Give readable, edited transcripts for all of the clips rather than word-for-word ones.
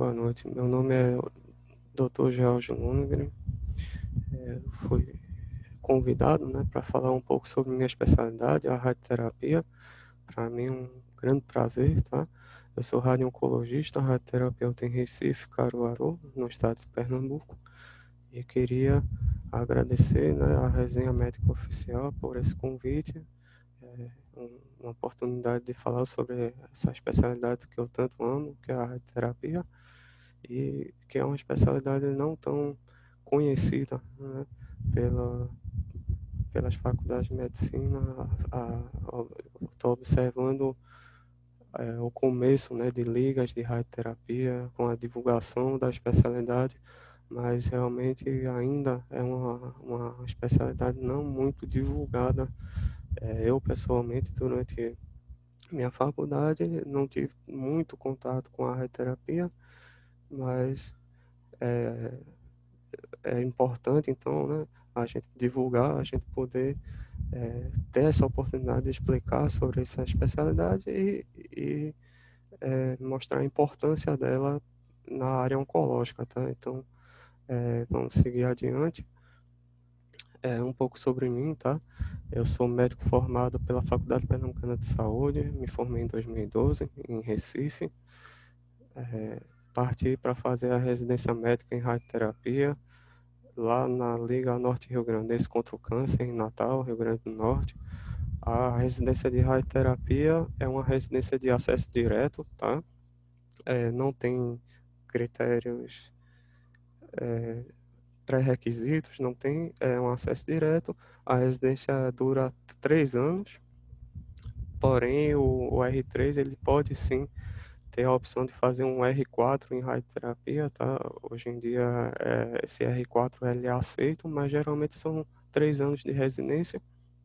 boa noite. Meu nome é Dr. George Lundgren. Fui convidado, né, para falar um pouco sobre minha especialidade, a radioterapia. Para mim é um grande prazer, tá? Eu sou radio-oncologista, radioterapeuta em Recife, Caruaru, no estado de Pernambuco. E queria agradecer, né, a Resenha Médica Oficial por esse convite. Uma oportunidade de falar sobre essa especialidade que eu tanto amo, que é a radioterapia, e que é uma especialidade não tão conhecida, né, pela, pelas faculdades de medicina. Estou observando o começo, né, de ligas de radioterapia com a divulgação da especialidade, mas realmente ainda é uma especialidade não muito divulgada. Eu, pessoalmente, durante minha faculdade, não tive muito contato com a radioterapia, mas é, é importante, então, né, a gente divulgar, a gente poder ter essa oportunidade de explicar sobre essa especialidade e mostrar a importância dela na área oncológica, tá? Então, vamos seguir adiante. Um pouco sobre mim, tá? Eu sou médico formado pela Faculdade Pernambucana de Saúde, me formei em 2012 em Recife. Parti para fazer a residência médica em radioterapia lá na Liga Norte Rio Grandense contra o Câncer, em Natal, Rio Grande do Norte. A residência de radioterapia é uma residência de acesso direto, tá? Não tem critérios pré-requisitos, não tem um acesso direto. A residência dura 3 anos, porém o R3 ele pode sim ter a opção de fazer um R4 em radioterapia, tá? Hoje em dia esse R4 ele é aceito, mas geralmente são 3 anos de residência.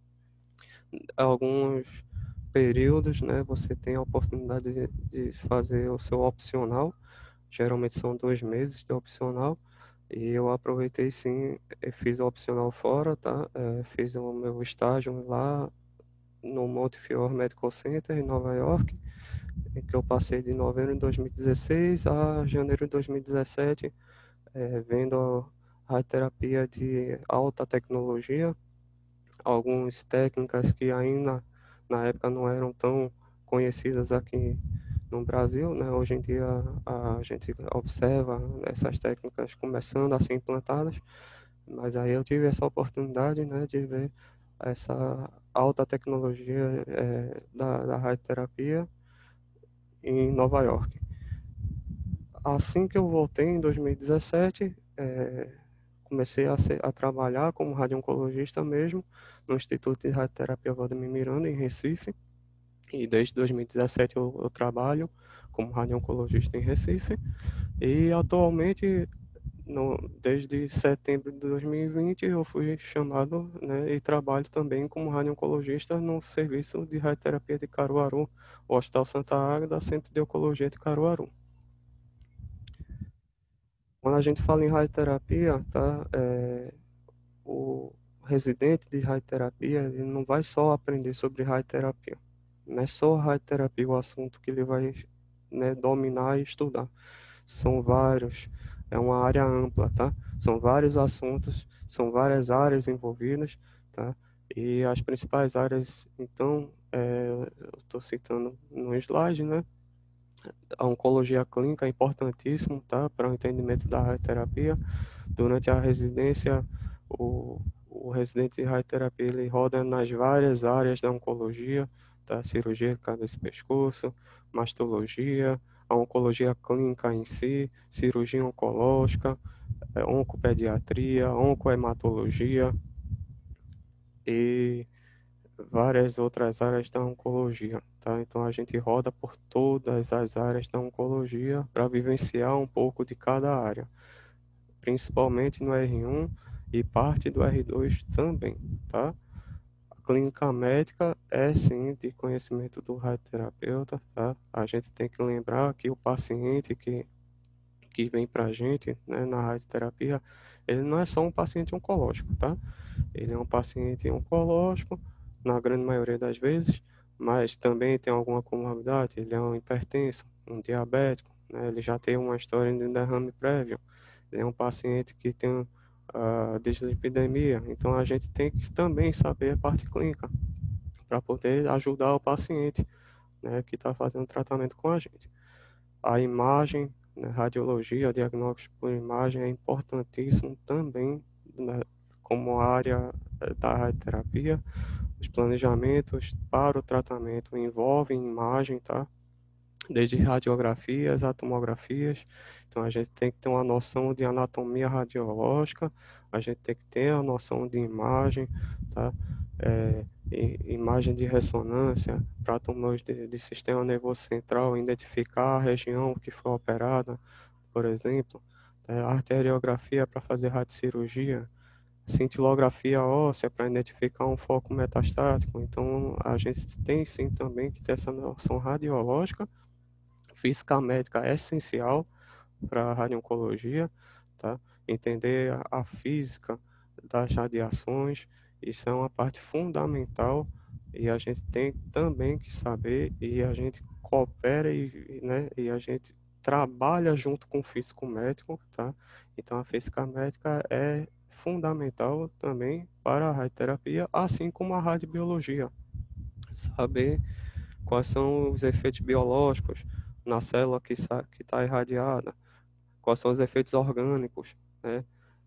Alguns períodos, né, você tem a oportunidade de fazer o seu opcional, geralmente são 2 meses de opcional, e eu aproveitei sim, fiz o opcional fora, tá? Fiz o meu estágio lá no Montefiore Medical Center, em Nova York, em que eu passei de novembro de 2016 a janeiro de 2017, vendo radioterapia de alta tecnologia, algumas técnicas que ainda na época não eram tão conhecidas aqui no Brasil, né? Hoje em dia a gente observa essas técnicas começando a ser implantadas, mas aí eu tive essa oportunidade, né, de ver essa alta tecnologia da radioterapia em Nova York. Assim que eu voltei em 2017, comecei a trabalhar como radio-oncologista mesmo no Instituto de Radioterapia Valdemir Miranda, em Recife. E desde 2017 eu trabalho como radio-oncologista em Recife. E atualmente, desde setembro de 2020, eu fui chamado, né, e trabalho também como radio-oncologista no serviço de radioterapia de Caruaru, o Hospital Santa Águeda, Centro de Oncologia de Caruaru. Quando a gente fala em radioterapia, tá, o residente de radioterapia ele não vai só aprender sobre radioterapia. Não é só radioterapia o assunto que ele vai, né, dominar e estudar. São vários, é uma área ampla, tá? São vários assuntos, são várias áreas envolvidas, tá? E as principais áreas, então, eu estou citando no slide, né? A oncologia clínica é importantíssimo, tá? Para o entendimento da radioterapia. Durante a residência, o residente de radioterapia ele roda nas várias áreas da oncologia, tá? Cirurgia de cabeça e pescoço, mastologia, a oncologia clínica em si, cirurgia oncológica, oncopediatria, oncohematologia e várias outras áreas da oncologia, tá? Então a gente roda por todas as áreas da oncologia para vivenciar um pouco de cada área, principalmente no R1 e parte do R2 também, tá? A clínica médica é sim de conhecimento do radioterapeuta, tá? A gente tem que lembrar que o paciente que vem para a gente, né, na radioterapia, ele não é só um paciente oncológico, tá? Ele é um paciente oncológico, na grande maioria das vezes, mas também tem alguma comorbidade, ele é um hipertenso, um diabético, né? Ele já tem uma história de um derrame prévio. Ele é um paciente que tem dislipidemia. Então, a gente tem que também saber a parte clínica para poder ajudar o paciente, né, que está fazendo tratamento com a gente. A imagem, né, radiologia, diagnóstico por imagem é importantíssimo também, né, como área da radioterapia. Os planejamentos para o tratamento envolvem imagem, tá? Desde radiografias a tomografias. Então a gente tem que ter uma noção de anatomia radiológica, a gente tem que ter a noção de imagem, tá? Imagem de ressonância para tumores de sistema nervoso central, identificar a região que foi operada, por exemplo, arteriografia para fazer radiocirurgia, cintilografia óssea para identificar um foco metastático. Então, a gente tem sim também que ter essa noção radiológica. Física médica é essencial para a radioncologia, tá? Entender a física das radiações, isso é uma parte fundamental e a gente tem também que saber e a gente coopera né, e a gente trabalha junto com o físico médico, tá? Então a física médica é fundamental também para a radioterapia, assim como a radiobiologia. Saber quais são os efeitos biológicos na célula que está irradiada, quais são os efeitos orgânicos, né?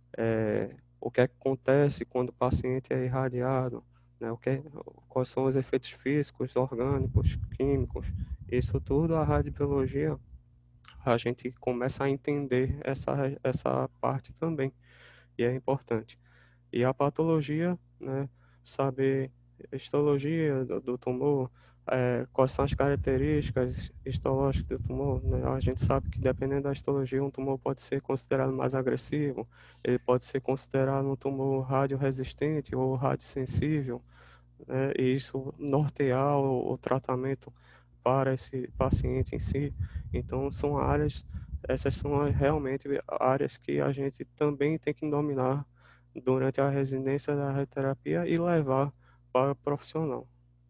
O que acontece quando o paciente é irradiado, né? Quais são os efeitos físicos, orgânicos, químicos, isso tudo a radiobiologia, a gente começa a entender essa parte também, e é importante. E a patologia, né? Saber histologia do tumor, quais são as características histológicas do tumor, né? A gente sabe que dependendo da histologia, um tumor pode ser considerado mais agressivo, ele pode ser considerado um tumor radioresistente ou radiosensível, né? E isso nortear o tratamento para esse paciente em si. Então, são áreas, essas são realmente áreas que a gente também tem que dominar durante a residência da radioterapia e levar para o profissional.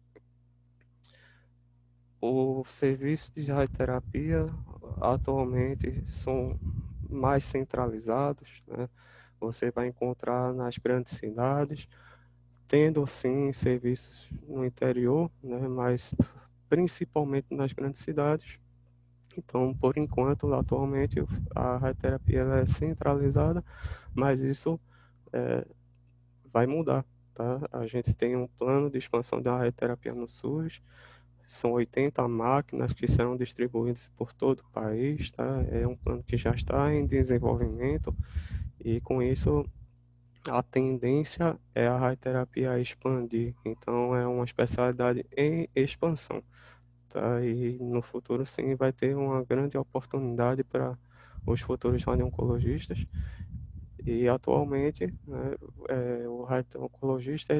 Os serviços de radioterapia atualmente são mais centralizados, né? Você vai encontrar nas grandes cidades, tendo sim serviços no interior, né? Mas principalmente nas grandes cidades. Então, por enquanto, atualmente, a radioterapia ela é centralizada, mas isso é, vai mudar, tá? A gente tem um plano de expansão da radioterapia no SUS, são 80 máquinas que serão distribuídas por todo o país, tá? É um plano que já está em desenvolvimento e com isso a tendência é a radioterapia expandir. Então é uma especialidade em expansão, tá? E no futuro sim vai ter uma grande oportunidade para os futuros radio-oncologistas. E atualmente, né, o radio-oncologista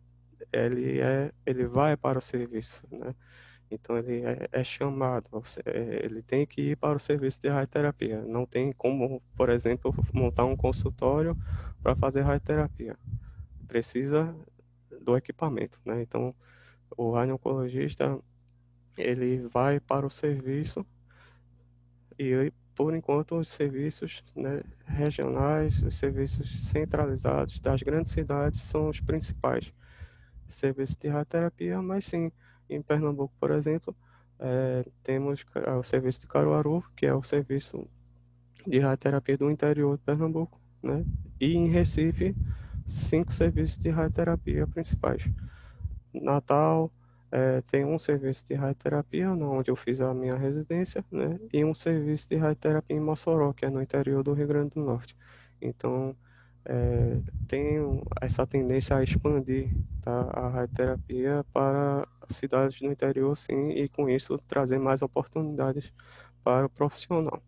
ele vai para o serviço, né? Então ele é chamado, ele tem que ir para o serviço de radioterapia. Não tem como, por exemplo, montar um consultório para fazer radioterapia. Precisa do equipamento, né? Então o radio-oncologista ele vai para o serviço e por enquanto os serviços, né, regionais, os serviços centralizados das grandes cidades são os principais serviços de radioterapia, mas sim, em Pernambuco, por exemplo, temos o serviço de Caruaru, que é o serviço de radioterapia do interior de Pernambuco, né? E em Recife, 5 serviços de radioterapia principais. Natal, tem um serviço de radioterapia, onde eu fiz a minha residência, né? E um serviço de radioterapia em Mossoró, que é no interior do Rio Grande do Norte. Então, tem essa tendência a expandir, tá, a radioterapia para cidades do interior, sim, e com isso trazer mais oportunidades para o profissional.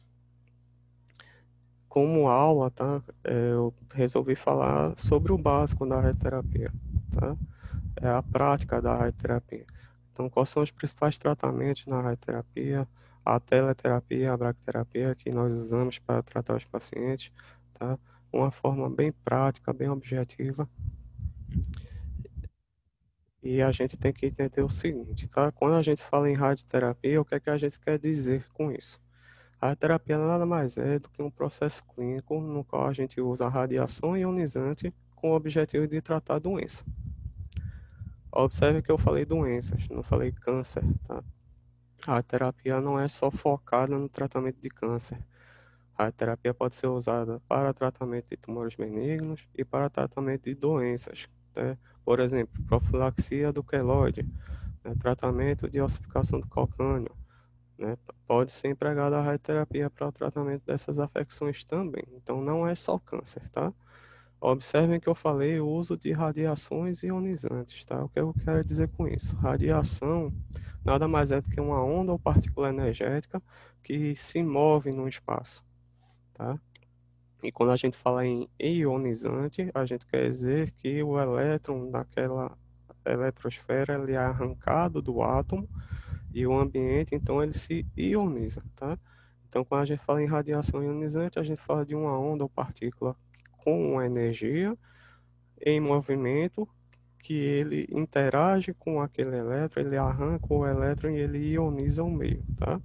Como aula, tá, eu resolvi falar sobre o básico da radioterapia, tá? É a prática da radioterapia. Então, quais são os principais tratamentos na radioterapia? A teleterapia, a braquiterapia que nós usamos para tratar os pacientes, tá? Uma forma bem prática, bem objetiva. E a gente tem que entender o seguinte, tá? Quando a gente fala em radioterapia, o que é que a gente quer dizer com isso? A radioterapia nada mais é do que um processo clínico no qual a gente usa a radiação ionizante com o objetivo de tratar a doença. Observe que eu falei doenças, não falei câncer, tá? A terapia não é só focada no tratamento de câncer. A terapia pode ser usada para tratamento de tumores benignos e para tratamento de doenças, né? Por exemplo, profilaxia do queloide, né? Tratamento de ossificação do calcânio, né? Pode ser empregada a radioterapia para o tratamento dessas afecções também. Então, não é só câncer, tá? Observem que eu falei o uso de radiações ionizantes, tá? O que eu quero dizer com isso? Radiação nada mais é do que uma onda ou partícula energética que se move no espaço, tá? E quando a gente fala em ionizante, a gente quer dizer que o elétron daquela eletrosfera ele é arrancado do átomo e o ambiente, então, ele se ioniza, tá? Então, quando a gente fala em radiação ionizante, a gente fala de uma onda ou partícula com uma energia em movimento que ele interage com aquele elétron, ele arranca o elétron e ele ioniza o meio, tá?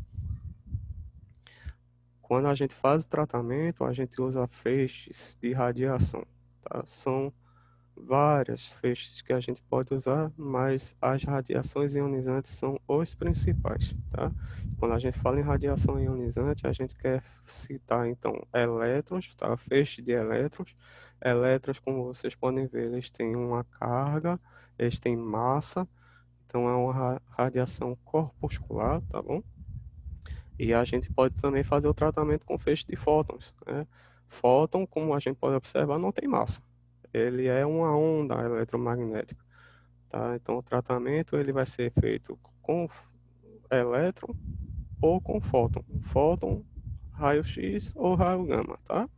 Quando a gente faz o tratamento, a gente usa feixes de radiação, tá? São várias feixes que a gente pode usar, mas as radiações ionizantes são os principais, tá? Quando a gente fala em radiação ionizante, a gente quer citar, então, elétrons, tá? Feixe de elétrons. Elétrons, como vocês podem ver, eles têm uma carga, eles têm massa, então é uma radiação corpuscular, tá bom? E a gente pode também fazer o tratamento com feixe de fótons, né? Fóton, como a gente pode observar, não tem massa. Ele é uma onda eletromagnética, tá? Então o tratamento ele vai ser feito com elétron ou com fóton. Fóton, raio-x ou raio gama, tá?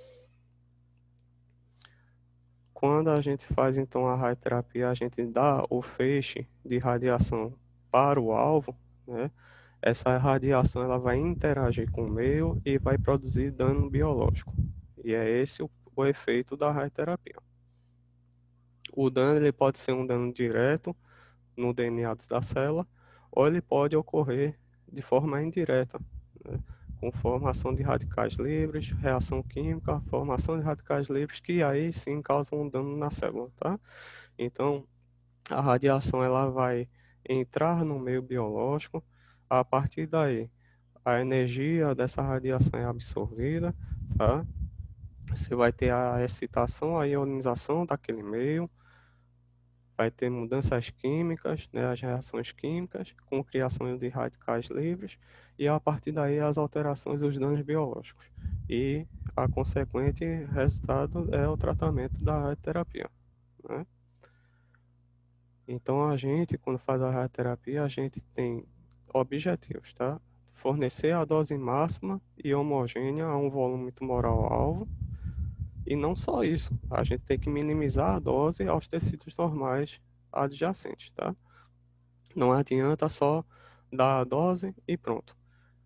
Quando a gente faz então a radioterapia, a gente dá o feixe de radiação para o alvo, né? Essa radiação ela vai interagir com o meio e vai produzir dano biológico. E é esse o efeito da radioterapia. O dano ele pode ser um dano direto no DNA da célula, ou ele pode ocorrer de forma indireta, né? Com formação de radicais livres, reação química, formação de radicais livres, que aí sim causam um dano na célula, tá? Então, a radiação ela vai entrar no meio biológico, a partir daí, a energia dessa radiação é absorvida, tá? Você vai ter a excitação, a ionização daquele meio, vai ter mudanças químicas, né, as reações químicas, com criação de radicais livres, e a partir daí as alterações e os danos biológicos. E a consequente resultado é o tratamento da radioterapia, né? Então a gente, quando faz a radioterapia, a gente tem objetivos, tá? Fornecer a dose máxima e homogênea a um volume tumoral alvo, e não só isso, a gente tem que minimizar a dose aos tecidos normais adjacentes, tá? Não adianta só dar a dose e pronto.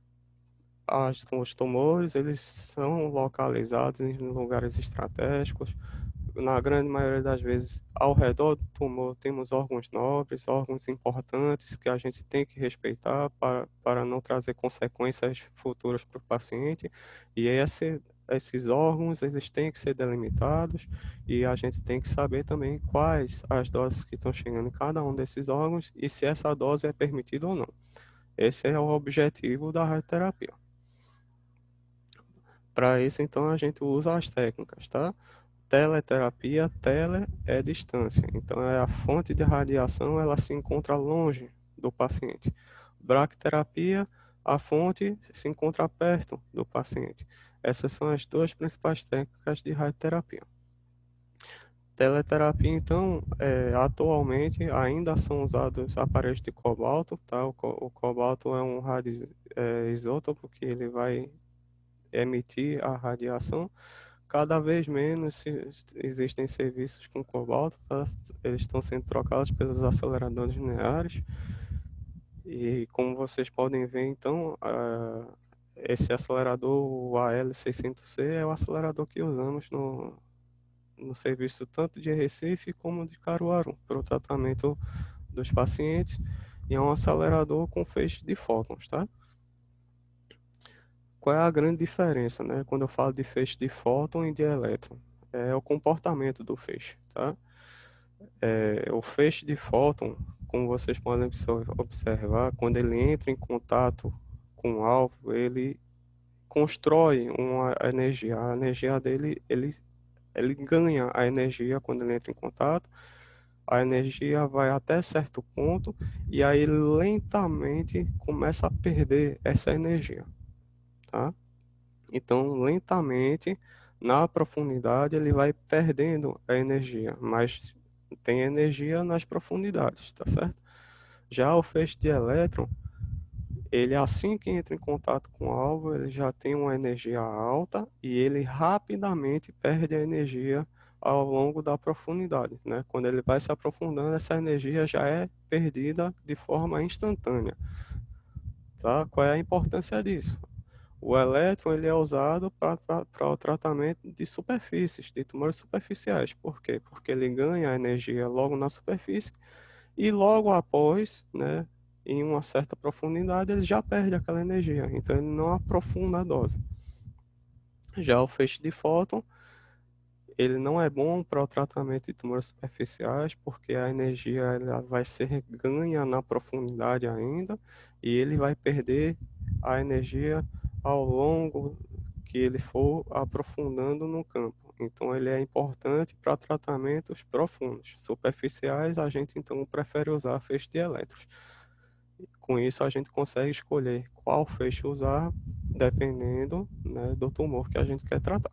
Os tumores, eles são localizados em lugares estratégicos. Na grande maioria das vezes, ao redor do tumor, temos órgãos nobres, órgãos importantes que a gente tem que respeitar para não trazer consequências futuras para o paciente. E esses órgãos, eles têm que ser delimitados e a gente tem que saber também quais as doses que estão chegando em cada um desses órgãos e se essa dose é permitida ou não. Esse é o objetivo da radioterapia. Para isso, então, a gente usa as técnicas, tá? Teleterapia, tele é distância. Então, é a fonte de radiação, ela se encontra longe do paciente. Braquiterapia, a fonte se encontra perto do paciente. Essas são as duas principais técnicas de radioterapia. Teleterapia, então, atualmente ainda são usados aparelhos de cobalto, tá? O cobalto é um isótopo que ele vai emitir a radiação. Cada vez menos existem serviços com cobalto, tá? Eles estão sendo trocados pelos aceleradores lineares. E como vocês podem ver, então, esse acelerador, o AL600C, é o acelerador que usamos no serviço tanto de Recife como de Caruaru, para o tratamento dos pacientes. E é um acelerador com feixe de fótons, tá? Qual é a grande diferença, né? Quando eu falo de feixe de fóton e de elétron? É o comportamento do feixe, tá? O feixe de fóton, como vocês podem observar, quando ele entra em contato com o alvo, ele constrói uma energia. A energia dele, ele ganha a energia quando ele entra em contato. A energia vai até certo ponto e aí ele lentamente começa a perder essa energia, tá? Então, lentamente, na profundidade, ele vai perdendo a energia, mas tem energia nas profundidades, tá certo? Já o feixe de elétron, ele assim que entra em contato com o alvo, ele já tem uma energia alta e ele rapidamente perde a energia ao longo da profundidade, né? Quando ele vai se aprofundando, essa energia já é perdida de forma instantânea, tá? Qual é a importância disso? O elétron ele é usado para o tratamento de superfícies, de tumores superficiais. Por quê? Porque ele ganha energia logo na superfície e logo após, né, em uma certa profundidade, ele já perde aquela energia. Então ele não aprofunda a dose. Já o feixe de fóton, ele não é bom para o tratamento de tumores superficiais, porque a energia ela vai ser ganha na profundidade ainda e ele vai perder a energia ao longo que ele for aprofundando no campo. Então, ele é importante para tratamentos profundos. Superficiais, a gente então prefere usar feixe de elétrons. Com isso, a gente consegue escolher qual feixe usar, dependendo, né, do tumor que a gente quer tratar.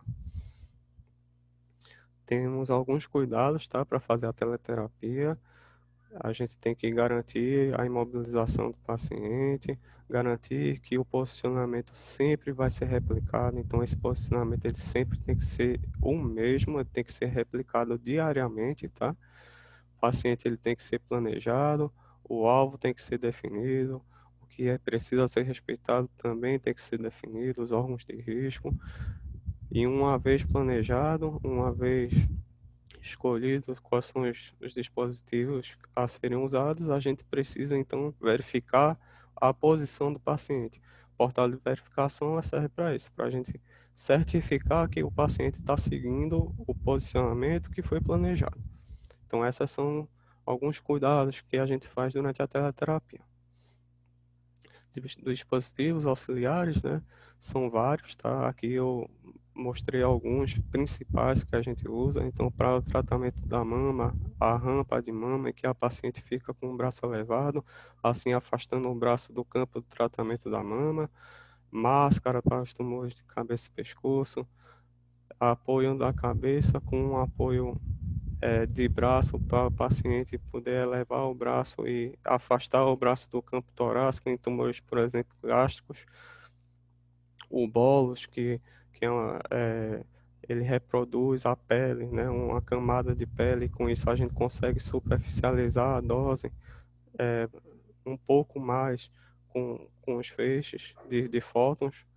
Temos alguns cuidados, tá, para fazer a teleterapia. A gente tem que garantir a imobilização do paciente, garantir que o posicionamento sempre vai ser replicado. Então, esse posicionamento ele sempre tem que ser o mesmo, ele tem que ser replicado diariamente, tá? O paciente ele tem que ser planejado, o alvo tem que ser definido, o que é precisa ser respeitado também tem que ser definido, os órgãos de risco. E uma vez planejado, uma vez escolhidos quais são os dispositivos a serem usados, a gente precisa então verificar a posição do paciente. O portal de verificação serve para isso, para a gente certificar que o paciente está seguindo o posicionamento que foi planejado. Então, esses são alguns cuidados que a gente faz durante a teleterapia. Dos dispositivos auxiliares, né? São vários, tá? Aqui eu mostrei alguns principais que a gente usa. Então, para o tratamento da mama, a rampa de mama, em que a paciente fica com o braço elevado, assim afastando o braço do campo do tratamento da mama, máscara para os tumores de cabeça e pescoço, apoio da cabeça com um apoio de braço para o paciente poder elevar o braço e afastar o braço do campo torácico em tumores, por exemplo, gástricos, o bolos, que ele reproduz a pele, né, uma camada de pele, e com isso a gente consegue superficializar a dose é, um pouco mais com os feixes de fótons.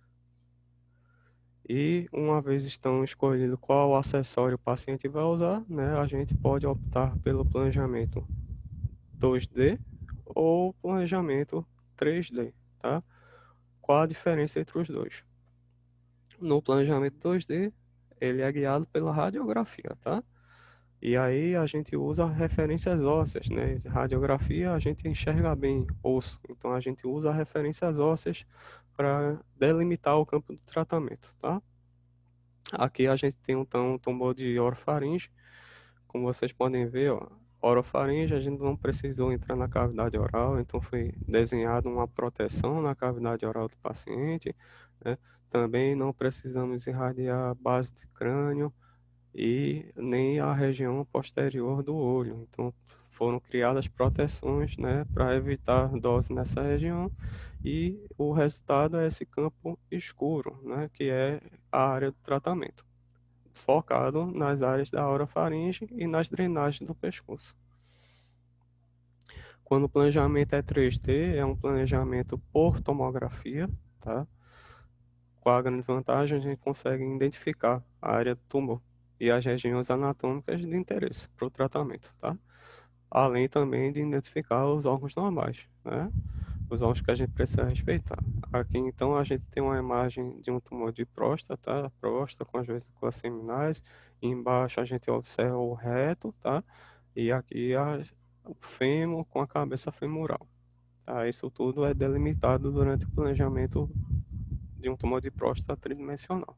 E uma vez estão escolhido qual acessório o paciente vai usar, né, a gente pode optar pelo planejamento 2D ou planejamento 3D, tá? Qual a diferença entre os dois? No planejamento 2D, ele é guiado pela radiografia, tá? E aí a gente usa referências ósseas, né? Radiografia a gente enxerga bem osso, então a gente usa referências ósseas para delimitar o campo do tratamento, tá? Aqui a gente tem um tumor de orofaringe, como vocês podem ver, ó, orofaringe, a gente não precisou entrar na cavidade oral, então foi desenhada uma proteção na cavidade oral do paciente, né? Também não precisamos irradiar a base de crânio e nem a região posterior do olho. Então foram criadas proteções, né, para evitar dose nessa região e o resultado é esse campo escuro, né, que é a área do tratamento focado nas áreas da orofaringe e nas drenagens do pescoço. Quando o planejamento é 3D, é um planejamento por tomografia, tá? Qual a grande vantagem? A gente consegue identificar a área do tumor e as regiões anatômicas de interesse para o tratamento, tá? Além também de identificar os órgãos normais, né? os órgãos que a gente precisa respeitar. Aqui, então, a gente tem uma imagem de um tumor de próstata, tá? Próstata com as vesículas seminais. E embaixo a gente observa o reto, tá? E aqui o fêmur com a cabeça femoral. Tá? Isso tudo é delimitado durante o planejamento de um tumor de próstata tridimensional.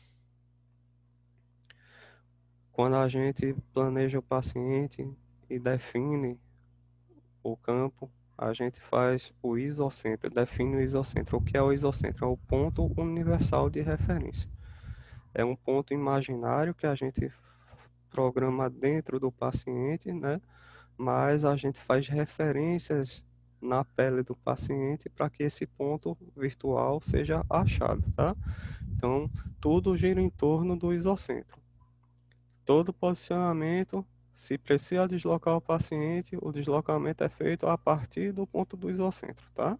Quando a gente planeja o paciente e define o campo, a gente faz o isocentro, define o isocentro. O que é o isocentro? É o ponto universal de referência. É um ponto imaginário que a gente programa dentro do paciente, né? Mas a gente faz referências na pele do paciente para que esse ponto virtual seja achado, tá? Então, tudo gira em torno do isocentro. Todo posicionamento, se precisa deslocar o paciente, o deslocamento é feito a partir do ponto do isocentro, tá?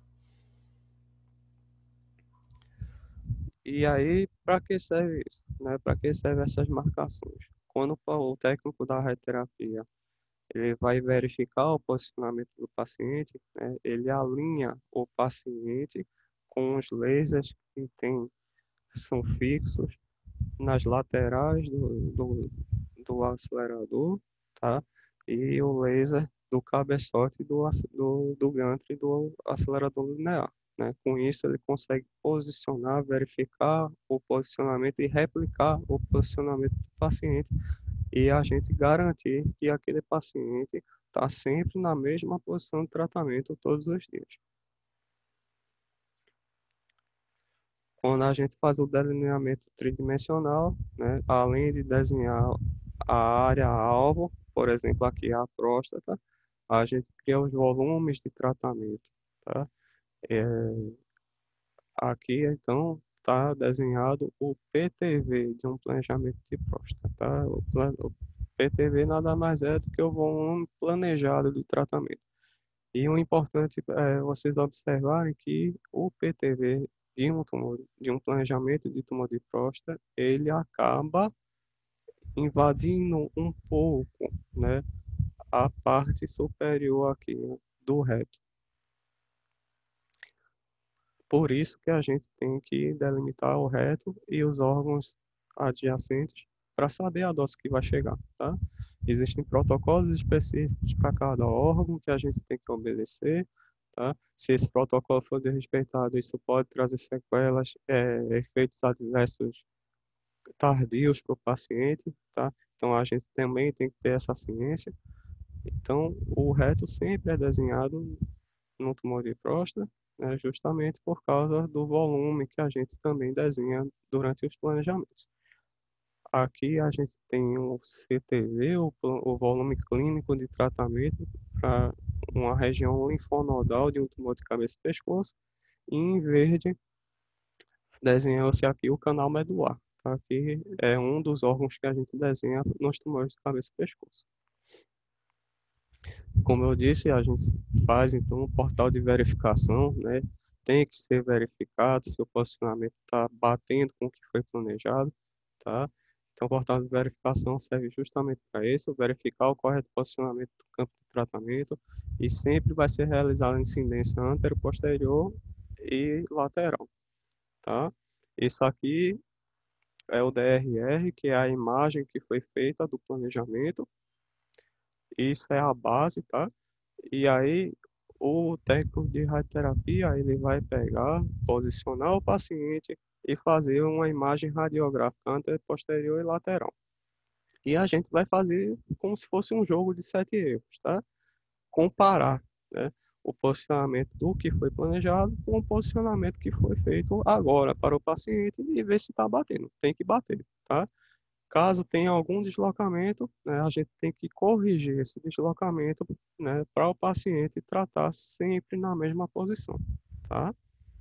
E aí, para que serve isso? Né? Para que servem essas marcações? Quando o técnico da radioterapia ele vai verificar o posicionamento do paciente, né? Ele alinha o paciente com os lasers são fixos nas laterais do acelerador, tá? E o laser do cabeçote do gantry do acelerador linear, né? Com isso ele consegue posicionar, verificar o posicionamento e replicar o posicionamento do paciente e a gente garantir que aquele paciente está sempre na mesma posição de tratamento todos os dias. Quando a gente faz o delineamento tridimensional, né, além de desenhar a área-alvo, por exemplo, aqui a próstata, a gente cria os volumes de tratamento, tá? É, aqui, então, está desenhado o PTV de um planejamento de próstata, tá? O PTV nada mais é do que o volume planejado de tratamento. E o importante é vocês observarem que o PTV de um planejamento de tumor de próstata, ele acaba invadindo um pouco, né, a parte superior aqui, né, do reto. Por isso que a gente tem que delimitar o reto e os órgãos adjacentes para saber a dose que vai chegar, tá? Existem protocolos específicos para cada órgão que a gente tem que obedecer, tá? Se esse protocolo for desrespeitado, isso pode trazer sequelas, efeitos adversos tardios para o paciente, tá? Então a gente também tem que ter essa ciência. Então o reto sempre é desenhado no tumor de próstata, né, justamente por causa do volume que a gente também desenha durante os planejamentos. Aqui a gente tem o CTV, o volume clínico de tratamento para uma região linfonodal de um tumor de cabeça e pescoço, e em verde desenhou-se aqui o canal medular, tá? Que é um dos órgãos que a gente desenha nos tumores de cabeça e pescoço. Como eu disse, a gente faz então um portal de verificação, né? Tem que ser verificado se o posicionamento está batendo com o que foi planejado, tá? Então, o portal de verificação serve justamente para isso, verificar o correto posicionamento do campo de tratamento e sempre vai ser realizada a incidência antero, posterior e lateral, tá? Isso aqui é o DRR, que é a imagem que foi feita do planejamento. Isso é a base, tá? E aí, o técnico de radioterapia, ele vai pegar, posicionar o paciente e fazer uma imagem radiográfica anterior, posterior e lateral. E a gente vai fazer como se fosse um jogo de 7 erros, tá? Comparar, né, o posicionamento do que foi planejado com o posicionamento que foi feito agora para o paciente e ver se está batendo. Tem que bater, tá? Caso tenha algum deslocamento, né, a gente tem que corrigir esse deslocamento, né, para o paciente tratar sempre na mesma posição, tá?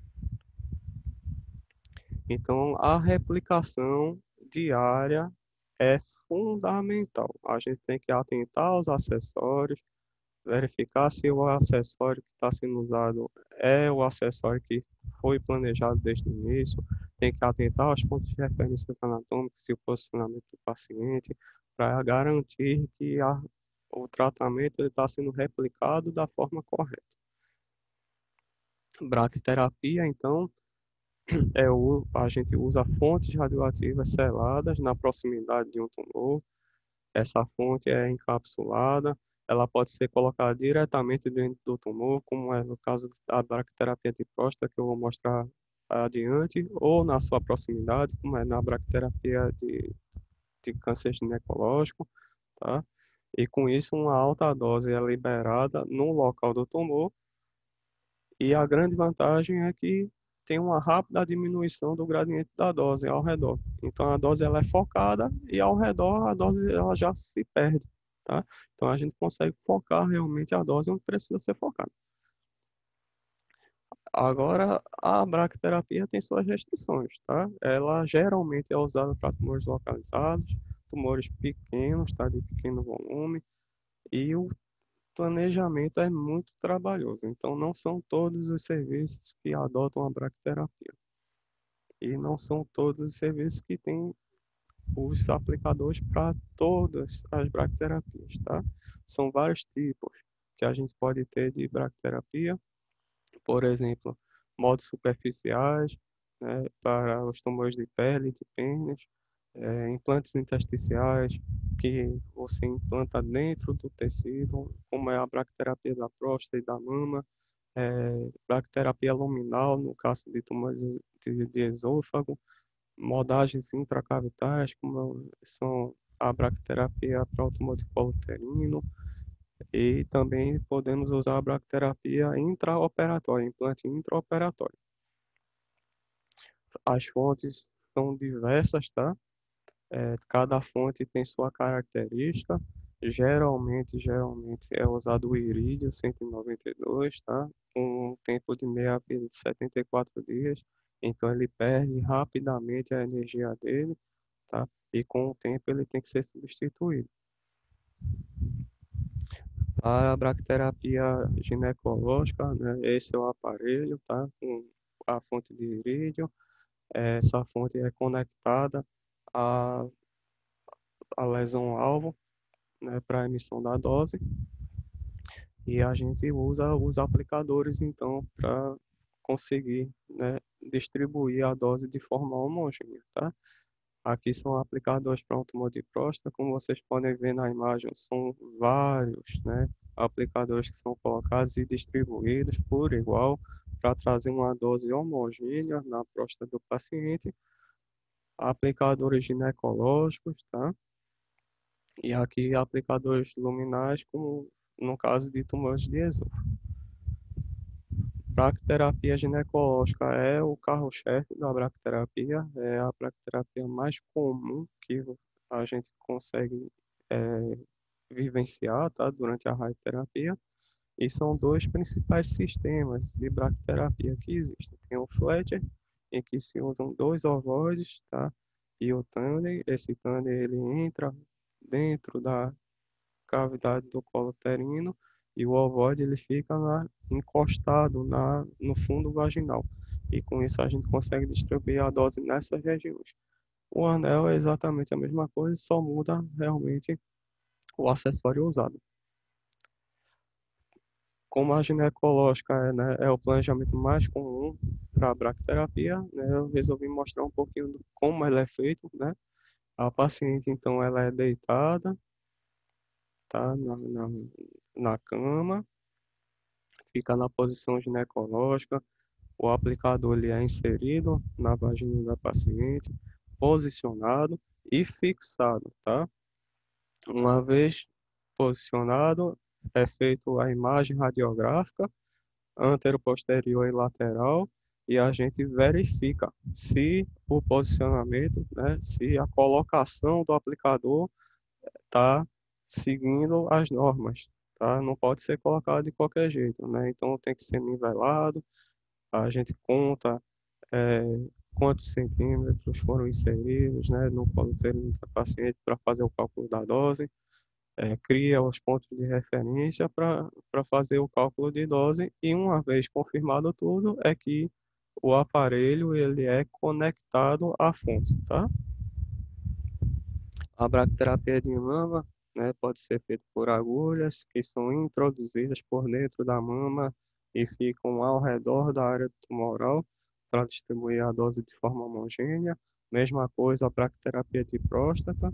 Então, a replicação diária é fundamental. A gente tem que atentar aos acessórios, verificar se o acessório que está sendo usado é o acessório que foi planejado desde o início, tem que atentar aos pontos de referência anatômicos e o posicionamento do paciente, para garantir que o tratamento está sendo replicado da forma correta. Braquiterapia, então, a gente usa fontes radioativas seladas na proximidade de um tumor. Essa fonte é encapsulada, ela pode ser colocada diretamente dentro do tumor, como é no caso da braquiterapia de próstata, que eu vou mostrar adiante, ou na sua proximidade, como é na braquiterapia de câncer ginecológico, tá? E com isso, uma alta dose é liberada no local do tumor, e a grande vantagem é que tem uma rápida diminuição do gradiente da dose ao redor. Então a dose ela é focada e ao redor a dose ela já se perde, tá? Então a gente consegue focar realmente a dose onde precisa ser focada. Agora a braquiterapia tem suas restrições, tá? Ela geralmente é usada para tumores localizados, tumores pequenos, tá? De pequeno volume, e o planejamento é muito trabalhoso, então não são todos os serviços que adotam a braquiterapia. E não são todos os serviços que têm os aplicadores para todas as braquiterapias, tá? São vários tipos que a gente pode ter de braquiterapia, por exemplo, modos superficiais, né, para os tumores de pele, de pênis, implantes intersticiais, que você implanta dentro do tecido, como é a braquiterapia da próstata e da mama, braquiterapia luminal, no caso de tumores de esôfago, modagens intracavitárias, como são a braquiterapia para o tumor de colo uterino, e também podemos usar a braquiterapia intraoperatória, implante intraoperatório. As fontes são diversas, tá? Cada fonte tem sua característica. Geralmente é usado o irídio 192, tá? Com um tempo de meia-vida de 74 dias. Então ele perde rapidamente a energia dele, tá? E com o tempo ele tem que ser substituído. Para a braquiterapia ginecológica, né? Esse é o aparelho, tá? Com a fonte de irídio. Essa fonte é conectada à, à lesão-alvo, né, para a emissão da dose, e a gente usa os aplicadores então para conseguir, né, distribuir a dose de forma homogênea, tá? Aqui são aplicadores para um tumor de próstata, como vocês podem ver na imagem, são vários, né, aplicadores que são colocados e distribuídos por igual para trazer uma dose homogênea na próstata do paciente, aplicadores ginecológicos, tá? E aqui aplicadores luminais, como no caso de tumores de esôfago. Braquiterapia ginecológica é o carro-chefe da braquiterapia, é a braquiterapia mais comum que a gente consegue vivenciar, tá, durante a radioterapia. E são dois principais sistemas de braquiterapia que existem. Tem o Fletcher, em que se usam dois ovoides, tá, e o Tanner. Esse Tanner ele entra dentro da cavidade do colo uterino e o ovoide ele fica encostado no fundo vaginal. E com isso a gente consegue distribuir a dose nessas regiões. O anel é exatamente a mesma coisa, só muda realmente o acessório usado. Como a ginecológica é o planejamento mais comum para a braquiterapia, né, eu resolvi mostrar um pouquinho de como ela é feita, né? A paciente, então, ela é deitada, tá, na cama, fica na posição ginecológica, o aplicador ele é inserido na vagina da paciente, posicionado e fixado, tá? Uma vez posicionado, é feita a imagem radiográfica, antero-posterior e lateral, e a gente verifica se o posicionamento, né, se a colocação do aplicador está seguindo as normas, tá? Não pode ser colocado de qualquer jeito, né? Então tem que ser nivelado, a gente conta é, quantos centímetros foram inseridos, né, no colo uterino da paciente para fazer o cálculo da dose, cria os pontos de referência para fazer o cálculo de dose e uma vez confirmado tudo é que o aparelho ele é conectado à fonte, tá? A braquiterapia de mama, né, pode ser feita por agulhas que são introduzidas por dentro da mama e ficam ao redor da área tumoral para distribuir a dose de forma homogênea. Mesma coisa a braquiterapia de próstata.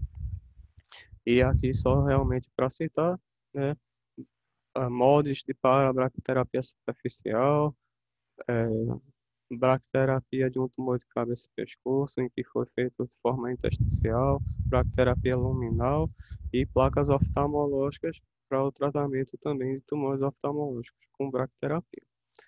E aqui só realmente para citar, né, moldes de parabraquiterapia superficial, é, braquiterapia de um tumor de cabeça e pescoço, em que foi feito de forma intersticial, braquiterapia luminal e placas oftalmológicas para o tratamento também de tumores oftalmológicos com braquiterapia,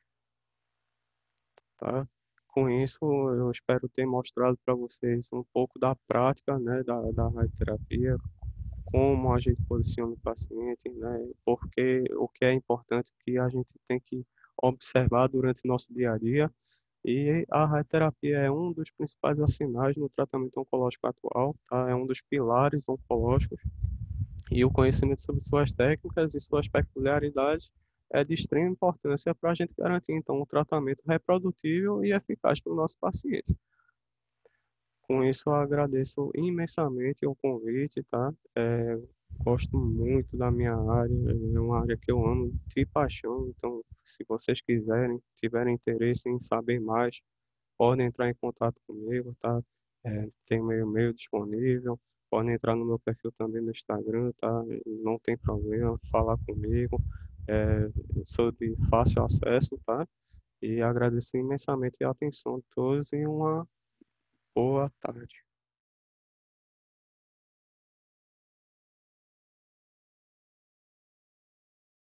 tá? Com isso, eu espero ter mostrado para vocês um pouco da prática, né, da radioterapia, como a gente posiciona o paciente, né? Porque o que é importante que a gente tem que observar durante o nosso dia a dia. E a radioterapia é um dos principais arsenais no tratamento oncológico atual, tá? É um dos pilares oncológicos. E o conhecimento sobre suas técnicas e suas peculiaridades é de extrema importância para a gente garantir, então, um tratamento reprodutível e eficaz para o nosso paciente. Com isso, eu agradeço imensamente o convite, tá? Gosto muito da minha área, é uma área que eu amo de paixão. Então, se vocês quiserem, tiverem interesse em saber mais, podem entrar em contato comigo, tá? Tem meu e-mail disponível, podem entrar no meu perfil também no Instagram, tá? Não tem problema, falar comigo. Eu sou de fácil acesso, tá? E agradeço imensamente a atenção de todos e uma boa tarde.